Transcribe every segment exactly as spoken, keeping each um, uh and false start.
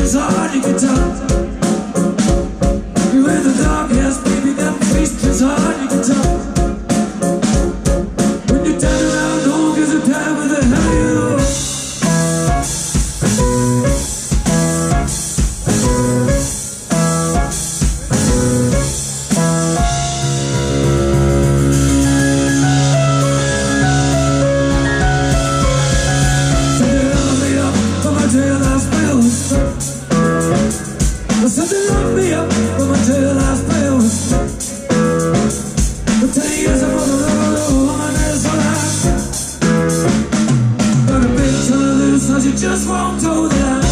as hard you can tell. You wear the dark hair, baby, got the face as hard you can tell. When you turn around, don't give a damn where the hell you are. Something locked me up from my tail last bill. For ten years I'm on the road, woman is all I got. Got a bitch on the loose, so she just won't toe the line.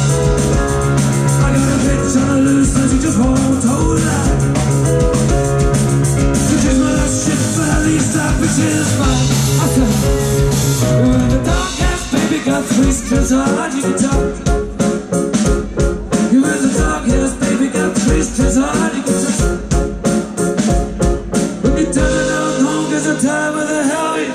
I got a bitch on the loose, so she just won't toe the line. She takes my last shit, but at least that bitch is mine. I said, you're in the dark ass, baby, got three strips of hard you can tell. You in the dark, yes, baby, got twist as hard you can tell. When you turn it down, home gets a time where the hell you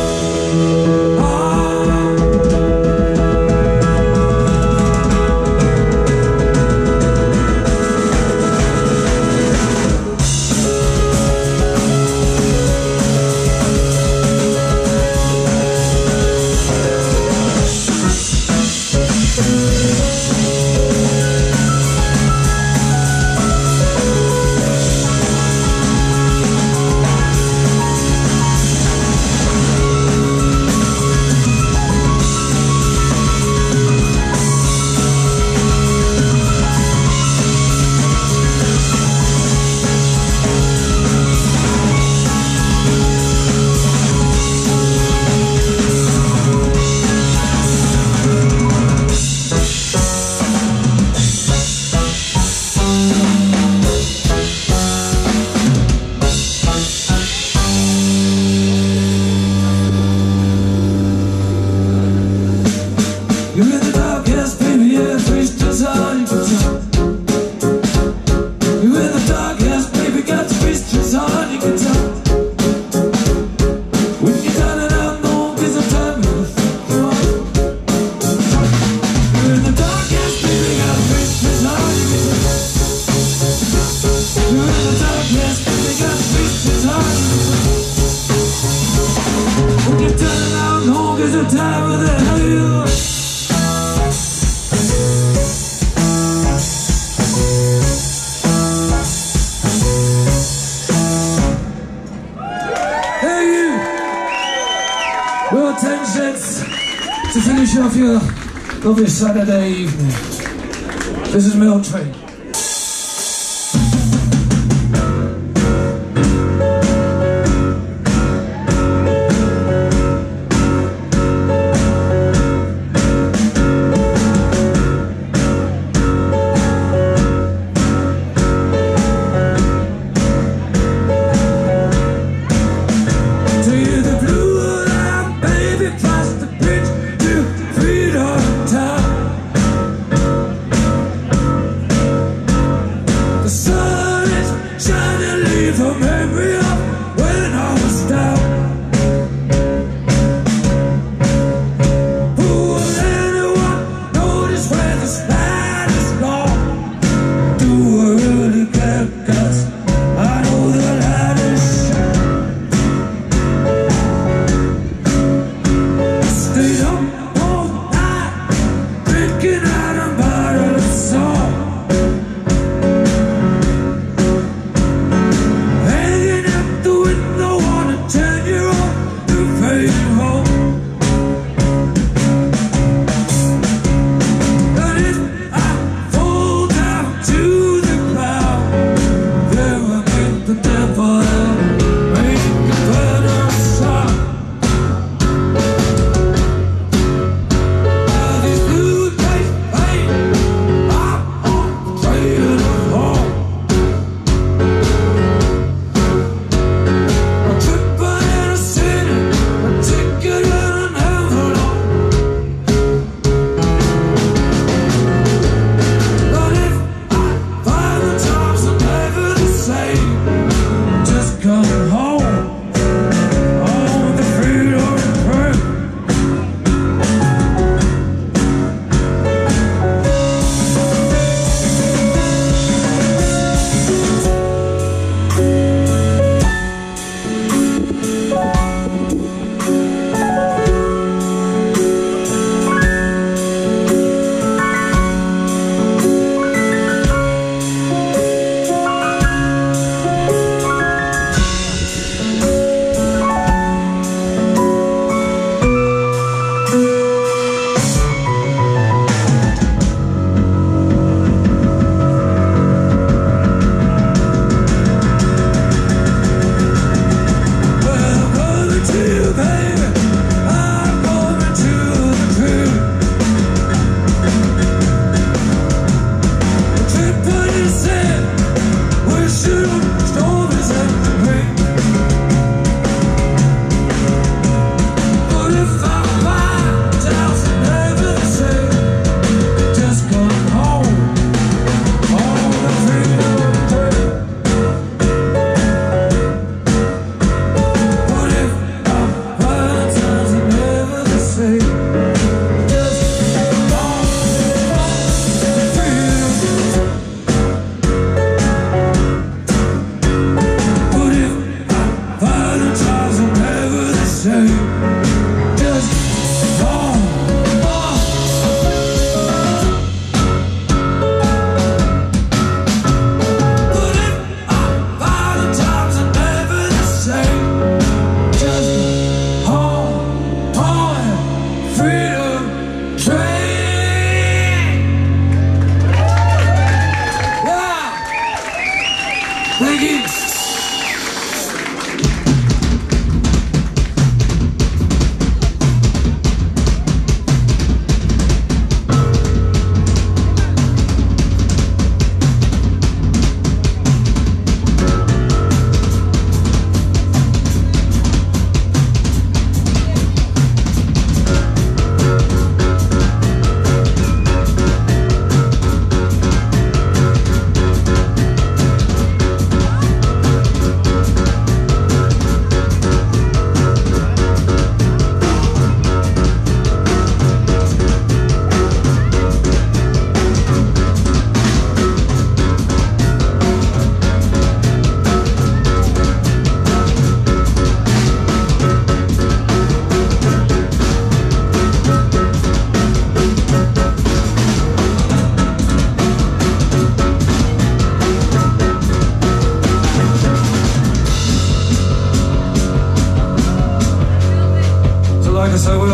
You're in the dark, yes, baby, yeah, twist as hard you can tell. You're in the dark, yes, baby, got twist as hard you can tell. When you turn it out, no one gives a time. You're in the dark, yes, baby, got twist as hard you can tell. You're in the dark, yes, baby, got twist as hard you can tell. When you turn it out, no one gives a time. Where the hell you are? Well, ten cents to finish off your lovely Saturday evening. This is Mill Train.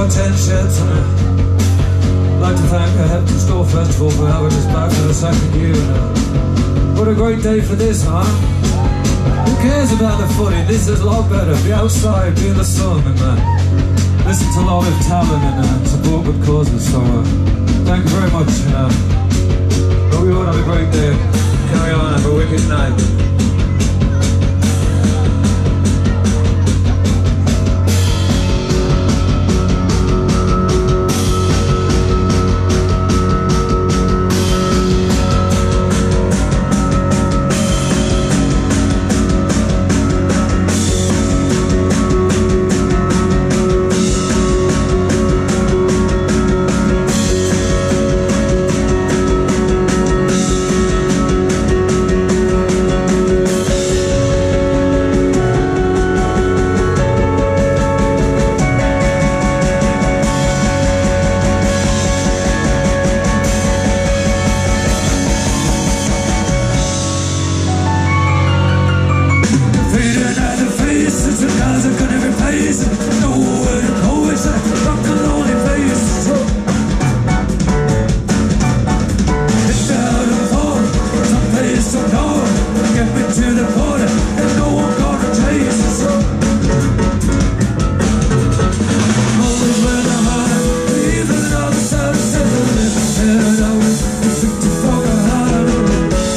ten sheds on it. I'd like to thank the Hepton Store Festival for having us back for the second year. And, uh, what a great day for this, huh? Who cares about the footy? This is a lot better. Be outside, be in the sun, and uh, listen to live talent and uh, support good causes. So uh, thank you very much. And, uh, hope you all have a great day. Carry on, have a wicked night.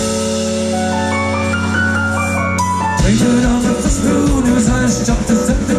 Painted on the spoon, whose eyes jumped to the